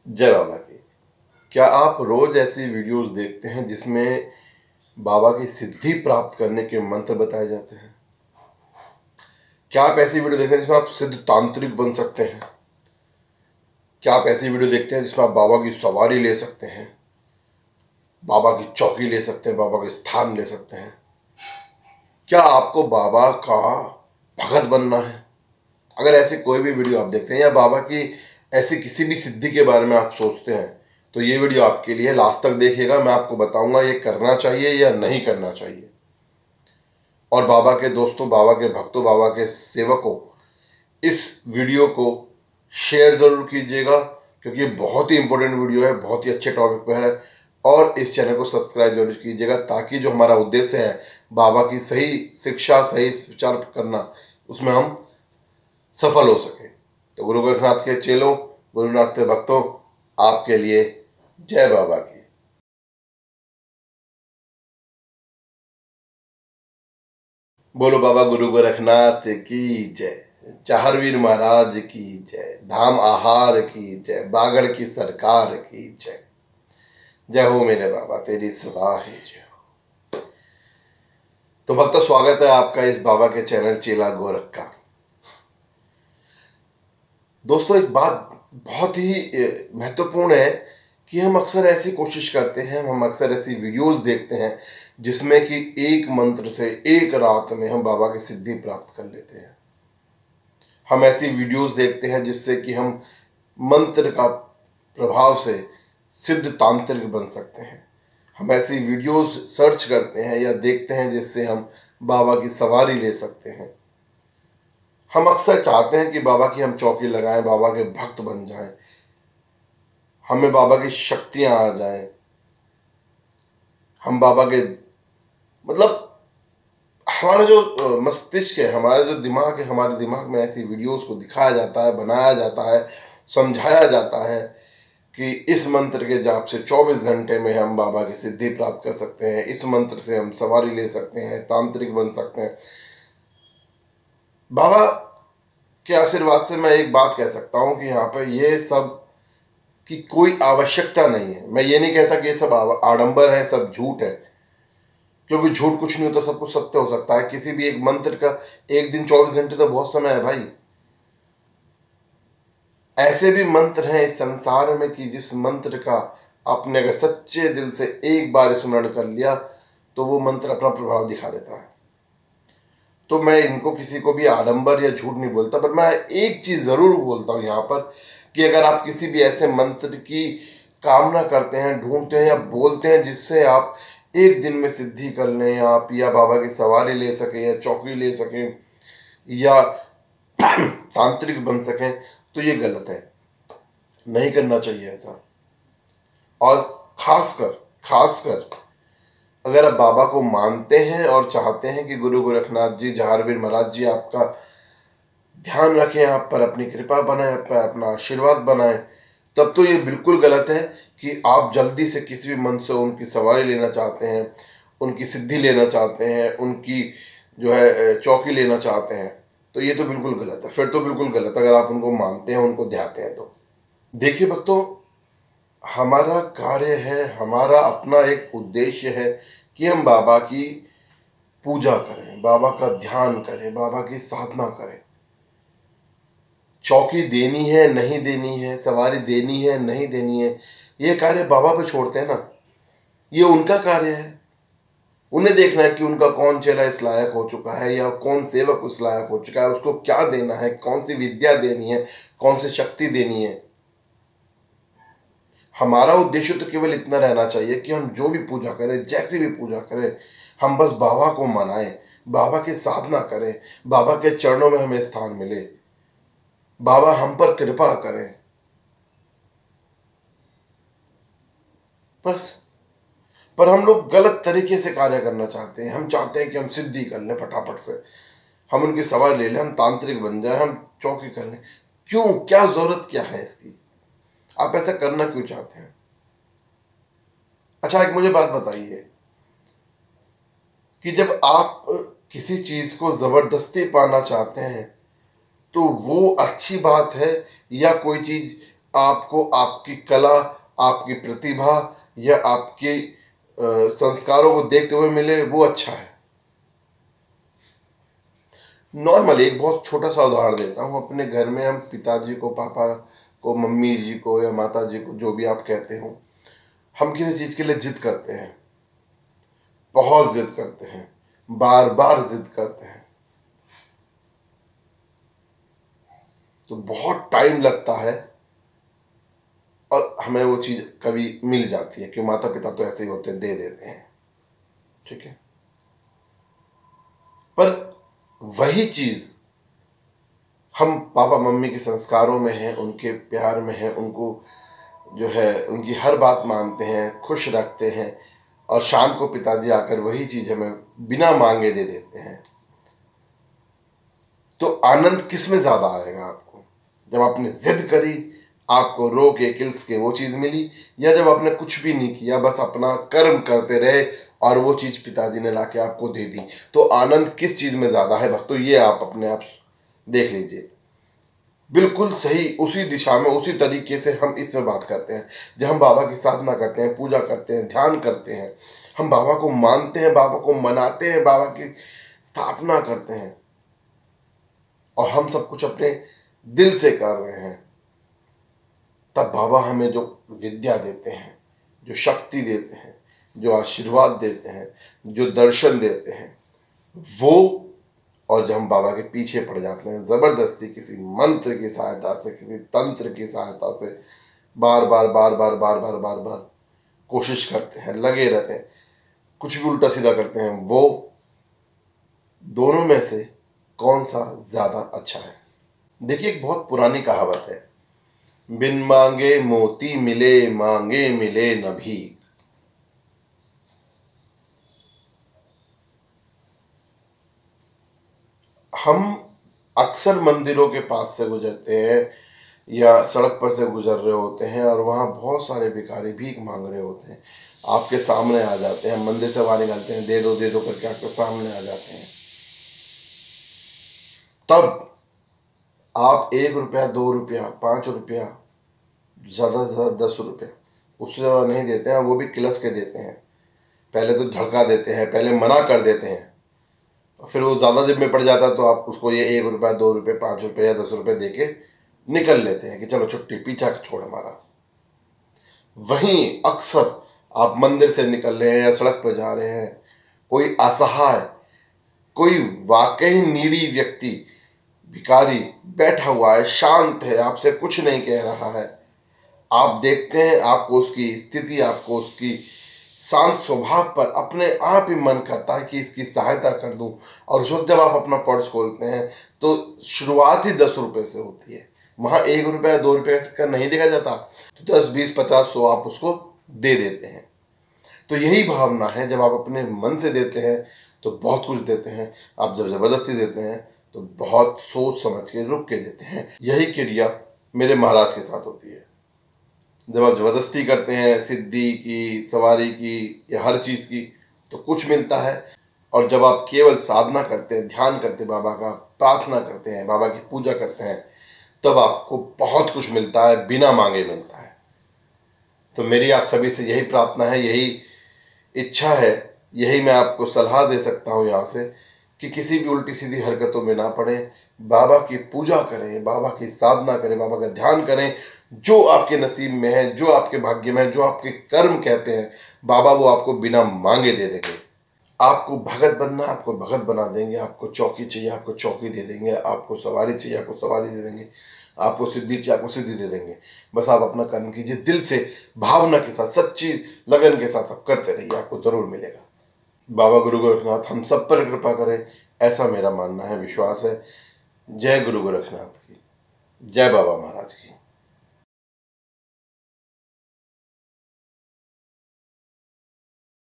जय बाबा की। क्या आप रोज ऐसी वीडियोस देखते हैं जिसमें बाबा की सिद्धि प्राप्त करने के मंत्र बताए जाते हैं? क्या आप ऐसी वीडियो देखते हैं जिसमें आप सिद्ध तांत्रिक बन सकते हैं? क्या आप ऐसी वीडियो देखते हैं जिसमें आप बाबा की सवारी ले सकते हैं, बाबा की चौकी ले सकते हैं, बाबा के स्थान ले सकते हैं? क्या आपको बाबा का भगत बनना है? अगर ऐसे कोई भी वीडियो आप देखते हैं या बाबा की ऐसी किसी भी सिद्धि के बारे में आप सोचते हैं तो ये वीडियो आपके लिए। लास्ट तक देखिएगा, मैं आपको बताऊंगा ये करना चाहिए या नहीं करना चाहिए। और बाबा के दोस्तों, बाबा के भक्तों, बाबा के सेवकों, इस वीडियो को शेयर ज़रूर कीजिएगा क्योंकि ये बहुत ही इंपॉर्टेंट वीडियो है, बहुत ही अच्छे टॉपिक पर है। और इस चैनल को सब्सक्राइब जरूर कीजिएगा ताकि जो हमारा उद्देश्य है बाबा की सही शिक्षा, सही विचार करना, उसमें हम सफल हो सके। तो गुरु गोरखनाथ के चेलों, गुरुनाथ के भक्तों, आपके लिए जय बाबा की। बोलो बाबा गुरु गोरखनाथ की जय, चाहरवीर महाराज की जय, धाम आहार की जय, बागड़ की सरकार की जय। जय हो मेरे बाबा, तेरी सदा है जय हो। तो भक्तों, स्वागत है आपका इस बाबा के चैनल चेला गोरख का। दोस्तों, एक बात बहुत ही महत्वपूर्ण है कि हम अक्सर ऐसी कोशिश करते हैं, हम अक्सर ऐसी वीडियोस देखते हैं जिसमें कि एक मंत्र से एक रात में हम बाबा की सिद्धि प्राप्त कर लेते हैं। हम ऐसी वीडियोस देखते हैं जिससे कि हम मंत्र का प्रभाव से सिद्ध तांत्रिक बन सकते हैं। हम ऐसी वीडियोस सर्च करते हैं या देखते हैं जिससे हम बाबा की सवारी ले सकते हैं। हम अक्सर चाहते हैं कि बाबा की हम चौकी लगाएं, बाबा के भक्त बन जाएं, हमें बाबा की शक्तियां आ जाएं, हम बाबा के मतलब हमारा जो मस्तिष्क है, हमारा जो दिमाग है, हमारे दिमाग में ऐसी वीडियोस को दिखाया जाता है, बनाया जाता है, समझाया जाता है कि इस मंत्र के जाप से 24 घंटे में हम बाबा की सिद्धि प्राप्त कर सकते हैं, इस मंत्र से हम सवारी ले सकते हैं, तांत्रिक बन सकते हैं। बाबा के आशीर्वाद से मैं एक बात कह सकता हूँ कि यहाँ पर ये सब की कोई आवश्यकता नहीं है। मैं ये नहीं कहता कि ये सब आडंबर है, सब झूठ है, क्योंकि झूठ कुछ नहीं होता, सब कुछ सत्य हो सकता है। किसी भी एक मंत्र का एक दिन 24 घंटे तो बहुत समय है भाई। ऐसे भी मंत्र हैं इस संसार में कि जिस मंत्र का आपने अगर सच्चे दिल से एक बार स्मरण कर लिया तो वो मंत्र अपना प्रभाव दिखा देता है। तो मैं इनको किसी को भी आडंबर या झूठ नहीं बोलता, पर मैं एक चीज जरूर बोलता हूँ यहाँ पर कि अगर आप किसी भी ऐसे मंत्र की कामना करते हैं, ढूंढते हैं या बोलते हैं जिससे आप एक दिन में सिद्धि कर लें, आप या बाबा की सवारी ले सकें या चौकी ले सकें या तांत्रिक बन सकें, तो ये गलत है, नहीं करना चाहिए ऐसा। और खासकर अगर आप बाबा को मानते हैं और चाहते हैं कि गुरु गोरखनाथ जी, जहारवीर महाराज जी आपका ध्यान रखें, आप पर अपनी कृपा बनाएं, आप पर अपना आशीर्वाद बनाएं, तब तो ये बिल्कुल गलत है कि आप जल्दी से किसी भी मन से उनकी सवारी लेना चाहते हैं, उनकी सिद्धि लेना चाहते हैं, उनकी जो है चौकी लेना चाहते हैं। तो ये तो बिल्कुल गलत है, फिर तो बिल्कुल गलत अगर आप उनको मानते हैं, उनको ध्याते हैं तो। देखिए भक्तों, हमारा कार्य है, हमारा अपना एक उद्देश्य है कि हम बाबा की पूजा करें, बाबा का ध्यान करें, बाबा की साधना करें। चौकी देनी है नहीं देनी है, सवारी देनी है नहीं देनी है, ये कार्य बाबा पे छोड़ते हैं ना। ये उनका कार्य है, उन्हें देखना है कि उनका कौन चेला इस लायक हो चुका है या कौन सेवक उस लायक हो चुका है, उसको क्या देना है, कौन सी विद्या देनी है, कौन सी शक्ति देनी है। हमारा उद्देश्य तो केवल इतना रहना चाहिए कि हम जो भी पूजा करें, जैसी भी पूजा करें, हम बस बाबा को मनाएं, बाबा की साधना करें, बाबा के चरणों में हमें स्थान मिले, बाबा हम पर कृपा करें, बस। पर हम लोग गलत तरीके से कार्य करना चाहते हैं। हम चाहते हैं कि हम सिद्धि कर लें फटाफट से, हम उनकी सवारी ले लें, हम तांत्रिक बन जाए, हम चौकी कर लें। क्यों? क्या जरूरत क्या है इसकी? आप ऐसा करना क्यों चाहते हैं? अच्छा, एक मुझे बात बताइए कि जब आप किसी चीज को जबरदस्ती पाना चाहते हैं तो वो अच्छी बात है या कोई चीज आपको आपकी कला, आपकी प्रतिभा या आपके संस्कारों को देखते हुए मिले, वो अच्छा है। नॉर्मली एक बहुत छोटा सा उदाहरण देता हूँ। अपने घर में हम पिताजी को, पापा को, मम्मी जी को या माता जी को, जो भी आप कहते हो, हम किसी चीज़ के लिए जिद करते हैं, बहुत जिद करते हैं, बार बार जिद करते हैं, तो बहुत टाइम लगता है और हमें वो चीज़ कभी मिल जाती है, क्यों माता पिता तो ऐसे ही होते हैं, दे देते हैं, ठीक है। पर वही चीज़ हम पापा मम्मी के संस्कारों में हैं, उनके प्यार में हैं, उनको जो है उनकी हर बात मानते हैं, खुश रखते हैं, और शाम को पिताजी आकर वही चीज़ हमें बिना मांगे दे देते हैं, तो आनंद किस में ज़्यादा आएगा आपको? जब आपने जिद करी, आपको रो के किल्स के वो चीज़ मिली, या जब आपने कुछ भी नहीं किया, बस अपना कर्म करते रहे और वो चीज़ पिताजी ने लाके आपको दे दी, तो आनंद किस चीज़ में ज़्यादा है भक्तों? ये आप अपने आप देख लीजिए। बिल्कुल सही उसी दिशा में, उसी तरीके से हम इसमें बात करते हैं। जब हम बाबा की साधना करते हैं, पूजा करते हैं, ध्यान करते हैं, हम बाबा को मानते हैं, बाबा को मनाते हैं, बाबा की स्थापना करते हैं, और हम सब कुछ अपने दिल से कर रहे हैं, तब बाबा हमें जो विद्या देते हैं, जो शक्ति देते हैं, जो आशीर्वाद देते हैं, जो दर्शन देते हैं, वो, और जब हम बाबा के पीछे पड़ जाते हैं ज़बरदस्ती, किसी मंत्र की सहायता से, किसी तंत्र की सहायता से, बार बार बार बार बार बार बार बार कोशिश करते हैं, लगे रहते हैं, कुछ भी उल्टा सीधा करते हैं, वो दोनों में से कौन सा ज़्यादा अच्छा है? देखिए, एक बहुत पुरानी कहावत है, बिन मांगे मोती मिले, मांगे मिले न भीख। हम अक्सर मंदिरों के पास से गुजरते हैं या सड़क पर से गुजर रहे होते हैं, और वहाँ बहुत सारे भिखारी भीख मांग रहे होते हैं, आपके सामने आ जाते हैं, मंदिर से बाहर निकलते हैं, दे दो करके आपके सामने आ जाते हैं। तब आप 1 रुपया, 2 रुपया, 5 रुपया, ज़्यादा से ज़्यादा 10 रुपया, उससे ज़्यादा नहीं देते हैं। वो भी किलस के देते हैं, पहले तो झड़का देते हैं, पहले मना कर देते हैं, फिर वो ज़्यादा जेब में पड़ जाता है तो आप उसको ये 1 रुपया, 2 रुपये, 5 रुपये या 10 रुपये दे के निकल लेते हैं कि चलो छुट्टी, पीछा छोड़ हमारा। वहीं अक्सर आप मंदिर से निकल रहे हैं या सड़क पर जा रहे हैं, कोई असहाय, कोई वाकई नीडी व्यक्ति, भिखारी बैठा हुआ है, शांत है, आपसे कुछ नहीं कह रहा है, आप देखते हैं, आपको उसकी स्थिति, आपको उसकी शांत स्वभाव पर अपने आप ही मन करता है कि इसकी सहायता कर दूं, और उस वक्त जब आप अपना पर्स खोलते हैं तो शुरुआत ही 10 रुपये से होती है। वहाँ 1 रुपया, 2 रुपये का सिक्का नहीं देखा जाता, तो 10, 20, 50, 100 आप उसको दे देते हैं। तो यही भावना है, जब आप अपने मन से देते हैं तो बहुत कुछ देते हैं, आप जब ज़बरदस्ती देते हैं तो बहुत सोच समझ के, रुक के देते हैं। यही क्रिया मेरे महाराज के साथ होती है। जब आप ज़बरदस्ती करते हैं सिद्धि की, सवारी की या हर चीज़ की, तो कुछ मिलता है, और जब आप केवल साधना करते हैं, ध्यान करते हैं बाबा का, प्रार्थना करते हैं, बाबा की पूजा करते हैं, तब आपको बहुत कुछ मिलता है, बिना मांगे मिलता है। तो मेरी आप सभी से यही प्रार्थना है, यही इच्छा है, यही मैं आपको सलाह दे सकता हूँ यहाँ से, कि किसी भी उल्टी सीधी हरकतों में ना पड़ें, बाबा की पूजा करें, बाबा की साधना करें, बाबा का ध्यान करें। जो आपके नसीब में है, जो आपके भाग्य में है, जो आपके कर्म कहते हैं, बाबा वो आपको बिना मांगे दे देंगे। आपको भगत बनना, आपको भगत बना देंगे, आपको चौकी चाहिए, आपको चौकी दे देंगे, आपको सवारी चाहिए, आपको सवारी दे देंगे, आपको सिद्धि चाहिए, आपको सिद्धि दे देंगे। बस आप अपना कर्म कीजिए, दिल से, भावना के साथ, सच्ची लगन के साथ आप करते रहिए, आपको ज़रूर मिलेगा। बाबा गुरु गोरखनाथ हम सब पर कृपा करें, ऐसा मेरा मानना है, विश्वास है। जय गुरु गोरखनाथ की, जय बाबा महाराज की।